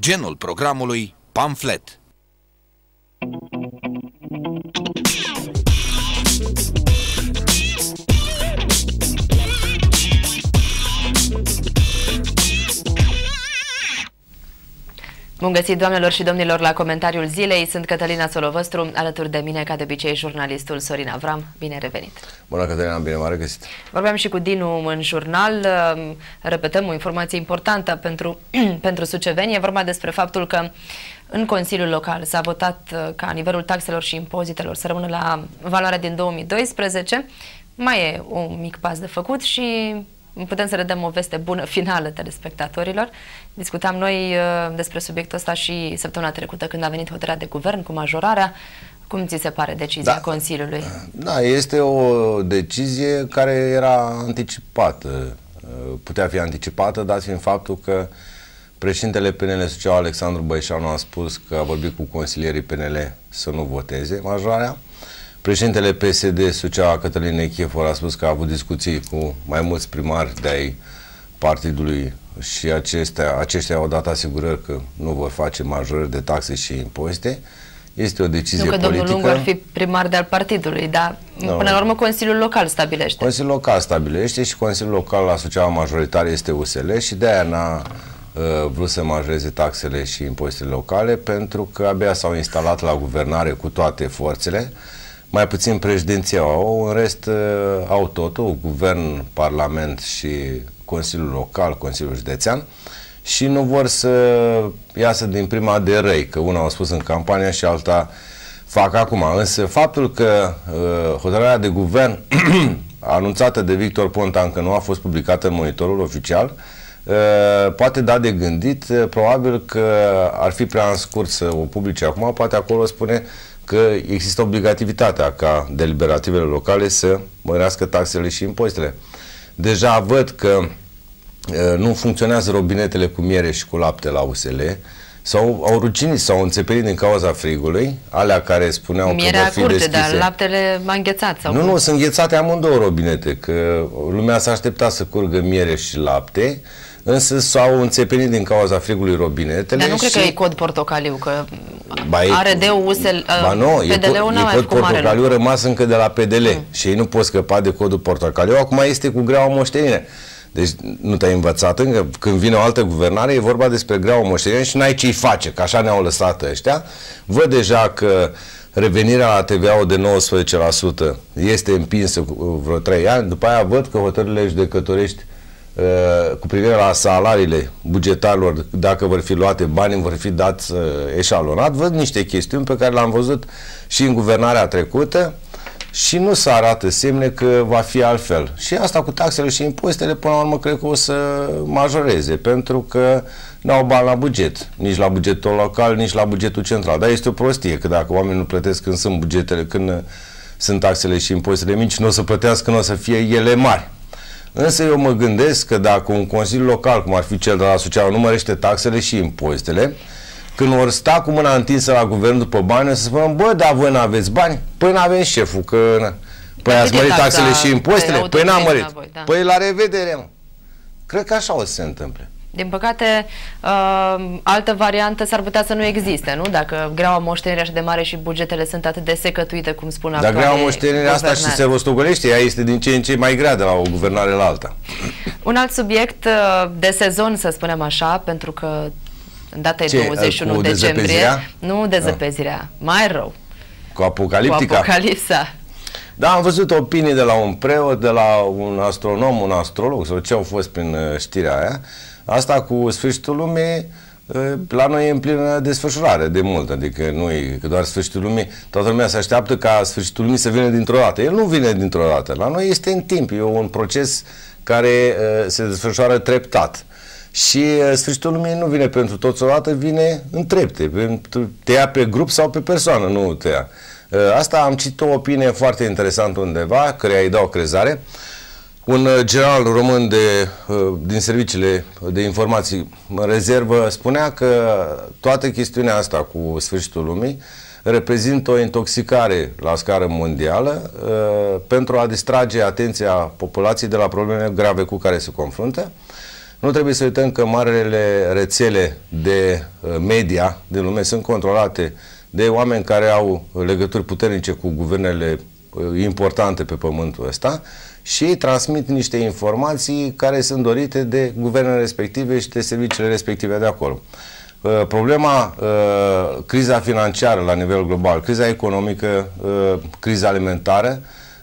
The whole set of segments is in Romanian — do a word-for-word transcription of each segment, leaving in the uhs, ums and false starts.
genul programului pamflet. Bun găsit, doamnelor și domnilor, la comentariul zilei. Sunt Cătălina Solovăstru, alături de mine, ca de obicei, jurnalistul Sorin Avram. Bine revenit! Bună, Cătălina, bine m-a regăsit! Vorbeam și cu Dinu în jurnal. Repetăm o informație importantă pentru, pentru suceveni. E vorba despre faptul că în Consiliul Local s-a votat ca nivelul taxelor și impozitelor să rămână la valoarea din două mii doisprezece. Mai e un mic pas de făcut și putem să le dăm o veste bună finală telespectatorilor. Discutam noi uh, despre subiectul ăsta și săptămâna trecută, când a venit hotărârea de guvern cu majorarea. Cum ți se pare decizia da. Consiliului? Da, este o decizie care era anticipată. Putea fi anticipată, dat fiind faptul că președintele P N L Suceava, Alexandru Băișanu, a spus că a vorbit cu consilierii P N L să nu voteze majorarea. Președintele P S D Suceava, Cătălin Nechifor, a spus că a avut discuții cu mai mulți primari de ai partidului și acestea, aceștia au dat asigurări că nu vor face majorări de taxe și impozite. Este o decizie politică. Nu că politică. domnul Lungu ar fi primar de al partidului, dar no. până la urmă Consiliul Local stabilește. Consiliul Local stabilește și Consiliul Local la Suceava majoritar este U S L și de-aia n-a uh, vrut să majoreze taxele și impozitele locale, pentru că abia s-au instalat la guvernare cu toate forțele. Mai puțin președinția au, în rest uh, au totul, guvern, parlament și Consiliul Local, Consiliul Județean, și nu vor să iasă din prima de răi, că una au spus în campania și alta fac acum. Însă faptul că uh, hotărârea de guvern anunțată de Victor Ponta încă nu a fost publicată în monitorul oficial, uh, poate da de gândit. Uh, probabil că ar fi prea în scurt să o publice acum, poate acolo spune că există obligativitatea ca deliberativele locale să mărească taxele și impozitele. Deja văd că uh, nu funcționează robinetele cu miere și cu lapte la U S L, sau au ruginit, s-au înțepenit din cauza frigului, alea care spuneau Mierea că vor fi curge, deschise. dar laptele m-a înghețat. Sau nu, cum? nu, sunt înghețate amândouă robinete, că lumea s-a așteptat să curgă miere și lapte, însă s-au înțepenit din cauza frigului robinetele. Dar nu și... cred că e cod portocaliu, că ba, A R D-ul, U S L, ba nu, P D L-ul n-a mai cod făcut mare portocaliu lucru. rămas încă de la P D L mm. și ei nu pot scăpa de codul portocaliu. Acum este cu greaua moștenire. Deci nu te-ai învățat încă, când vine o altă guvernare e vorba despre greaua moștenire și n-ai ce-i face, că așa ne-au lăsat ăștia. Văd deja că revenirea la T V A-ul de nouăsprezece la sută este împinsă cu vreo trei ani, după aia văd că hotărârile judecătorești uh, cu privire la salariile bugetarilor, dacă vor fi luate bani, vor fi dați uh, eșalonat, văd niște chestiuni pe care le-am văzut și în guvernarea trecută și nu se arată semne că va fi altfel. Și asta cu taxele și impozitele, până la urmă, cred că o să majoreze, pentru că n-au bani la buget, nici la bugetul local, nici la bugetul central. Dar este o prostie, că dacă oamenii nu plătesc când sunt bugetele, când sunt taxele și impozitele mici, nu o să plătească, nu o să fie ele mari. Însă eu mă gândesc că dacă un consiliu local, cum ar fi cel de la Suceava, nu mărește taxele și impozitele, când vor sta cu mâna întinsă la guvern după bani, o să spună, bă, dar voi n-aveți bani? Păi n-avem șeful, că... Păi ați mărit taxele și impozitele? Păi n-am mărit. Voi, da. Păi la revedere, mă. Cred că așa o să se întâmple. Din păcate, uh, altă variantă s-ar putea să nu existe, nu? Dacă greaua moștenirea așa de mare și bugetele sunt atât de secătuite, cum spun acum. Dar greaua moștenirea asta și se rostogolește, ea este din ce în ce mai grea de la o guvernare la alta. Un alt subiect uh, de sezon, să spunem așa, pentru că în data e douăzeci și unu decembrie. Nu dezăpezirea, mai rău. Cu apocaliptica. Cu apocalipsa. Da, am văzut opinii de la un preot, de la un astronom, un astrolog, sau ce au fost prin știrea aia. Asta cu sfârșitul lumii, la noi e în plină desfășurare de mult, adică nu e că doar sfârșitul lumii, toată lumea se așteaptă ca sfârșitul lumii să vină dintr-o dată. El nu vine dintr-o dată, la noi este în timp, e un proces care se desfășoară treptat. Și sfârșitul lumii nu vine pentru toți odată, vine în trepte, te ia pe grup sau pe persoană, nu te ia. Asta am citit o opinie foarte interesantă undeva, căreia îi dau crezare. Un general român de, din serviciile de informații în rezervă spunea că toată chestiunea asta cu sfârșitul lumii reprezintă o intoxicare la scară mondială pentru a distrage atenția populației de la problemele grave cu care se confruntă. Nu trebuie să uităm că marele rețele de media din lume sunt controlate de oameni care au legături puternice cu guvernele importante pe pământul ăsta și transmit niște informații care sunt dorite de guvernele respective și de serviciile respective de acolo. Problema, criza financiară la nivel global, criza economică, criza alimentară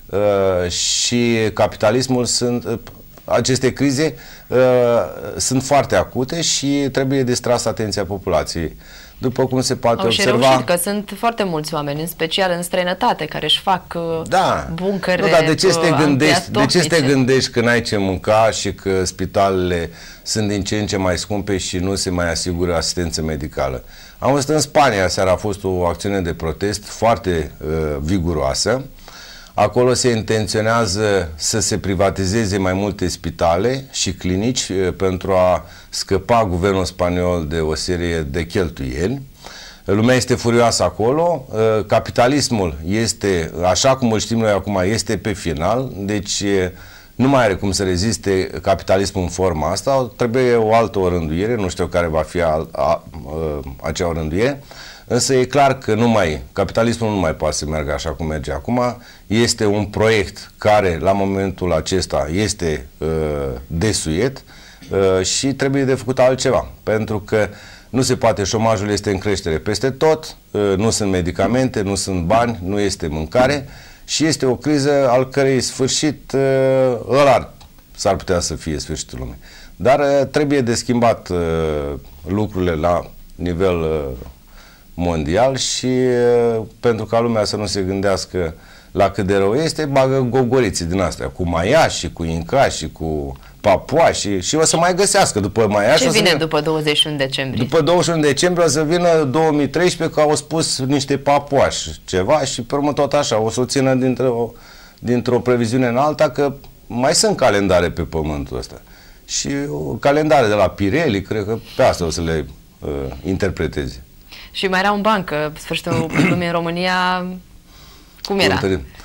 și capitalismul sunt... Aceste crize uh, sunt foarte acute și trebuie distras atenția populației. După cum se poate Au observa... și reușit, că sunt foarte mulți oameni, în special în străinătate, care își fac uh, da. buncăre nu, dar de ce, te uh, gândești, de ce te gândești că n-ai ce mânca și că spitalele sunt din ce în ce mai scumpe și nu se mai asigură asistență medicală? Am văzut în Spania, seara a fost o acțiune de protest foarte uh, viguroasă. Acolo se intenționează să se privatizeze mai multe spitale și clinici pentru a scăpa guvernul spaniol de o serie de cheltuieli. Lumea este furioasă acolo, capitalismul este, așa cum îl știm noi acum, este pe final, deci nu mai are cum să reziste capitalismul în forma asta, trebuie o altă orânduire, nu știu care va fi a, a, a, acea orânduire. Însă e clar că nu mai, capitalismul nu mai poate să meargă așa cum merge acum. Este un proiect care la momentul acesta este uh, desuiet uh, și trebuie de făcut altceva. Pentru că nu se poate, șomajul este în creștere peste tot, uh, nu sunt medicamente, nu sunt bani, nu este mâncare și este o criză al cărei sfârșit uh, ăla s-ar putea să fie sfârșitul lumii. Dar uh, trebuie de schimbat uh, lucrurile la nivel uh, mondial și pentru ca lumea să nu se gândească la cât de rău este, bagă gogoriții din astea, cu maiași, cu incași, și cu papuași și o să mai găsească după maiași. Ce vine vină, după douăzeci și unu decembrie? După douăzeci și unu decembrie o să vină două mii treisprezece, că au spus niște papuași ceva și pe urmă tot așa, o să o țină dintr-o dintr-o previziune în alta, că mai sunt calendare pe pământul ăsta. Și calendare de la Pirelli, cred că pe asta o să le uh, interpreteze. Și mai era un ban, că sfârșitul lumii în România, cum era?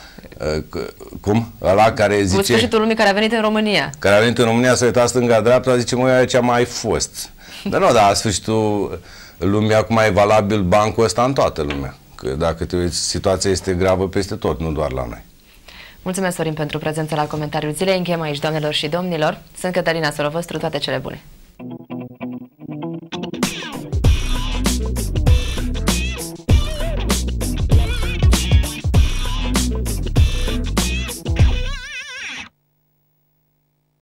Cum? Ăla care zice... Sfârșitul lumii care a venit în România. Care a venit în România, s-a uitat stânga-dreapta, zice, măi, aici a mai fost. Dar nu, dar sfârșitul lumii acum e valabil bancul ăsta în toată lumea. Că dacă te uiți, situația este gravă peste tot, nu doar la noi. Mulțumesc, Sorin, pentru prezența la comentariul zilei. Încheiem aici, doamnelor și domnilor. Sunt Cătălina Sorovăstru, toate cele bune.